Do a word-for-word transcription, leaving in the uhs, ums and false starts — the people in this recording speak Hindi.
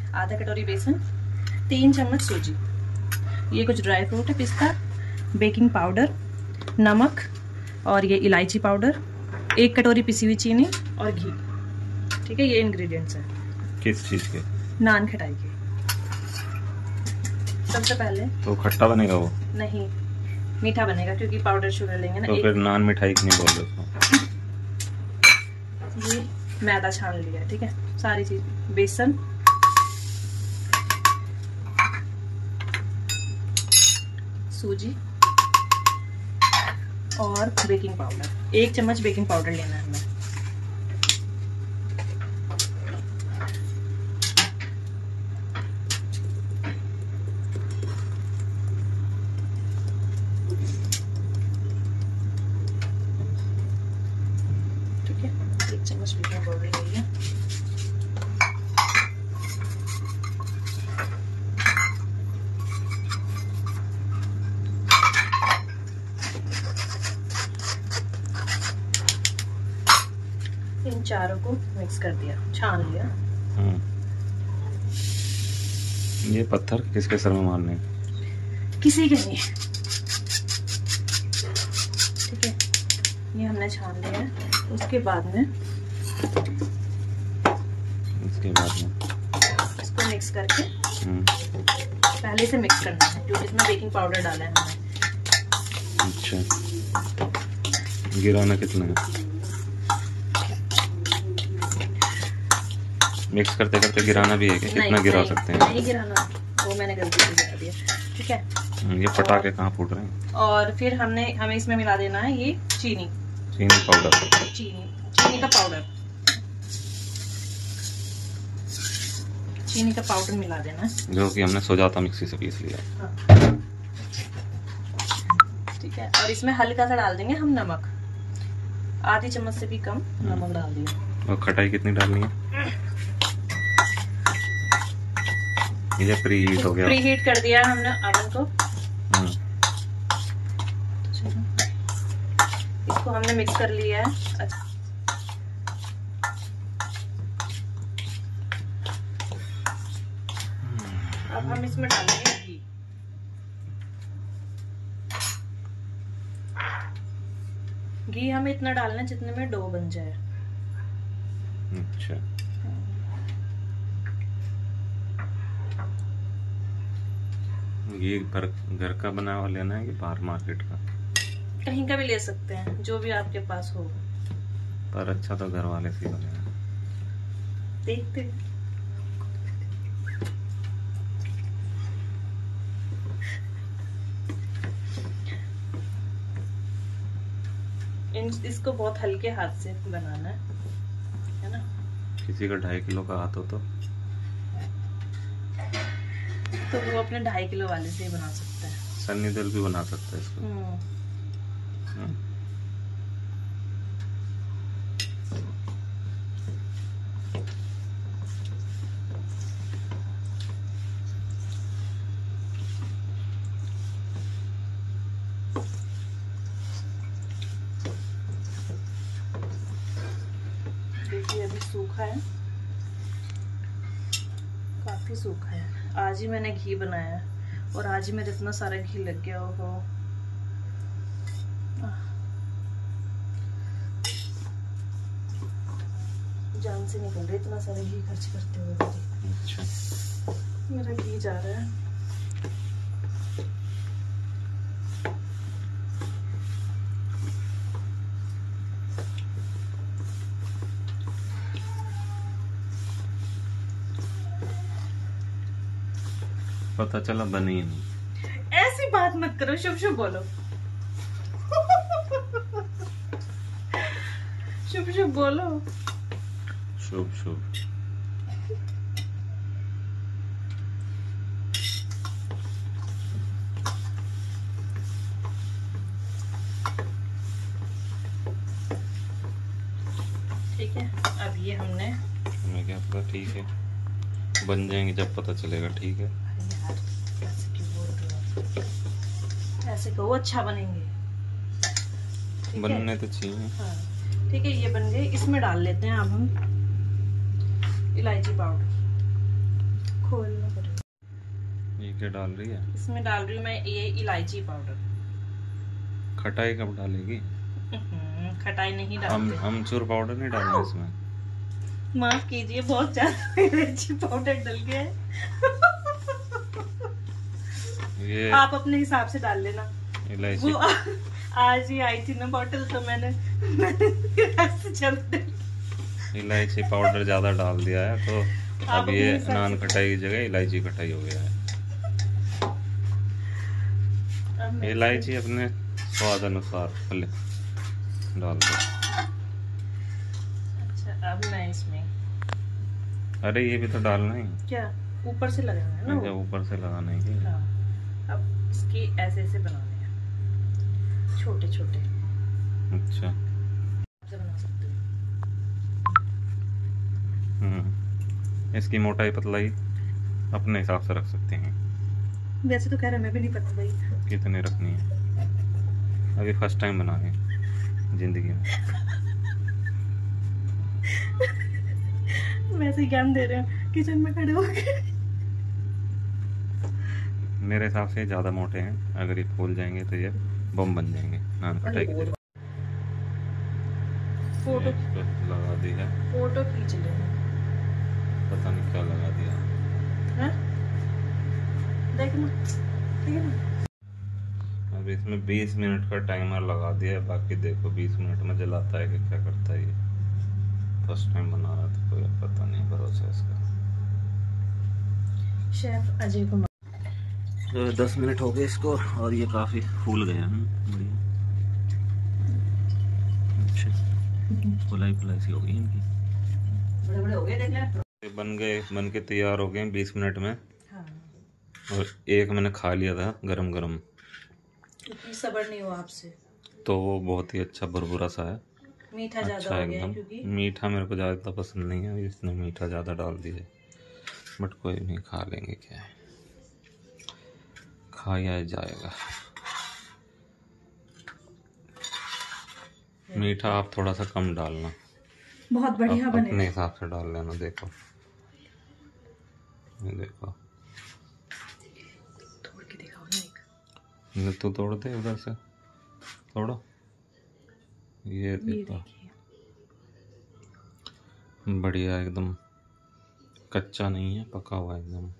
आधा कटोरी बेसन, तीन चम्मच सूजी, ये कुछ ड्राई फ्रूट है, पिस्ता, बेकिंग पाउडर, नमक और ये इलायची पाउडर, एक कटोरी पिसी हुई चीनी और घी। ठीक है, ये इंग्रेडिएंट्स है। किस चीज के? नान खटाई के। सबसे पहले तो खट्टा बनेगा वो? नहीं, मीठा बनेगा क्योंकि पाउडर शुगर लेंगे ना। तो फिर नान मिठाई क्यों बोल रहे हो? ये मैदा छान लिया, ठीक है, सारी चीज, बेसन, सूजी और बेकिंग पाउडर। एक चम्मच बेकिंग पाउडर लेना है हमें। ठीक है, एक चम्मच बेकिंग पाउडर ले लिया। इन चारों को मिक्स कर दिया, छान लिया। ये पत्थर किसके सर में मारने? किसी के नहीं। ठीक है, ये हमने छान लिया है। उसके बाद में इसके बाद में इसको मिक्स करके पहले से मिक्स करना है क्योंकि इसमें बेकिंग पाउडर डाला है हमने। अच्छा, गिराना कितना है? मिक्स करते करते गिराना भी है क्या? कितना गिरा सकते हैं? नहीं गिराना, वो मैंने गलती से गिरा दिया। ठीक है, ये पटाखे कहाँ फूट रहे हैं? और फिर हमने हमें इसमें मिला देना है ये चीनी। चीनी पाउडर? चीनी चीनी का पाउडर चीनी का पाउडर मिला देना है, जो कि हमने सोजाता मिक्सी से पीस लिया। हाँ। ठीक है, और इसमें हल्का सा डाल देंगे हम नमक, आधी चम्मच से भी कम नमक डाल दिया। और खटाई कितनी डालनी है? ये प्री हीट हो गया, प्री हीट कर दिया हमने अवन को। इसको हमने मिक्स कर लिया है। अच्छा, अब हम इसमें डालेंगे घी। घी हमें इतना डालना है जितने में डो बन जाए। अच्छा, ये घर घर का बना हुआ लेना है कि बाहर मार्केट का? कहीं का भी ले सकते हैं, जो भी आपके पास हो। पर अच्छा तो घर वाले से बनेगा। देखते हैं। इसको बहुत हल्के हाथ से बनाना है, है ना? किसी का ढाई किलो का हाथ हो तो तो वो अपने ढाई किलो वाले से ही बना सकता है। सन्नी दिल भी बना सकता है इसको। देखिए अभी सूखा है, काफी सूखा है। आज ही मैंने घी बनाया है और आज ही मेरे इतना सारा घी लग गया। हो जान से निकल रही इतना सारा घी खर्च करते हुए। अच्छा, मेरा घी जा रहा है। पता चला बनी ही नहीं। ऐसी बात मत करो, शुभ शुभ बोलो। शुभ शुभ बोलो। शुभ शुभ। ठीक है, अब ये हमने हमें क्या पता, ठीक है बन जाएंगे जब पता चलेगा। ठीक है, ऐसे क्यों बोल रहे हो? ऐसे कहो अच्छा बनेंगे। बनने तो चाहिए। हाँ ठीक है, ये बन गए। इसमें डाल लेते हैं अब हम इलायची पाउडर, खोलना पड़ेगा। ये क्या डाल रही है? इसमें डाल रही हूँ मैं ये इलायची पाउडर। खटाई कब डालेगी? खटाई नहीं अम, डालते। अमचूर पाउडर नहीं डालना इसमें? माफ कीजिए, बहुत ज्यादा इलायची पाउडर डल गया है। ये आप अपने हिसाब से डाल लेना। इलायची वो आ, आज ही आई थी ना बॉटल, तो मैंने, मैंने ऐसे चलते इलायची पाउडर ज्यादा डाल दिया है, तो आप अब ये अपने हिसाब नान से- खटाई की जगह इलायची खटाई हो गया है। अब मैं इलायची अपने स्वाद अनुसार भले डाल दो। अच्छा, अब मैं इसमें, अरे ये भी तो डालना ही क्या ऊपर से लगाना है ना जब वो? ऊपर से लगाना ही। हाँ, अब इसके ऐसे ऐसे बनाने हैं, छोटे छोटे अच्छा। से बना सकते हो। हम्म इसकी मोटाई पतलाई अपने हिसाब से रख सकते हैं। वैसे तो कह रहा मैं भी नहीं पता भाई कितनी रखनी है, अभी फर्स्ट टाइम बना रहे हैं जिंदगी में। वैसे ही ज्ञान दे रहे हैं किचन में खड़े होके। मेरे हिसाब से ज़्यादा मोटे हैं, अगर ये फूल जाएंगे तो ये बम बन जाएंगे नान खटाई की जगह। फोटो इसको लगा दी है, फोटो खींच ले। पता नहीं क्या लगा दिया। हैं? देखना, ठीक है ना? अब इसमें बीस मिनट का टाइमर लगा दिया है, बाकी देखो बीस मिनट में जलाता है कि क्या करता है। ये फर्स्ट टाइम बना रहा था, कोई पता नहीं भरोसा इसका। शेफ अजय कुमार। तो दस मिनट हो गए इसको, और ये काफ़ी फूल गया है, बढ़िया। अच्छा, फुलाई फुलाई सी हो गई इनकी, बड़े बड़े हो गए, देख ले। ये बन गए, बन के तैयार हो गए बीस मिनट में। हाँ, और एक मैंने खा लिया था गरम गरम, इतनी सब्र नहीं हुआ आपसे। तो वो बहुत ही अच्छा भुरभुरा सा है, मीठा अच्छा ज्यादा हो गया है एकदम। क्योंकि मीठा मेरे को ज़्यादा पसंद नहीं है, इसने मीठा ज़्यादा डाल दिया, बट कोई नहीं, खा लेंगे, क्या है, खाया जाएगा। मीठा आप थोड़ा सा कम डालना, बहुत बढ़िया आप बने। अपने हिसाब से डाल लेना। देखो ये देखो, तोड़ के दिखाओ ना एक। ये तो तोड़ दे उधर से, तोड़ो। ये ये देखो, देखिए, बढ़िया एकदम, कच्चा नहीं है, पका हुआ एकदम।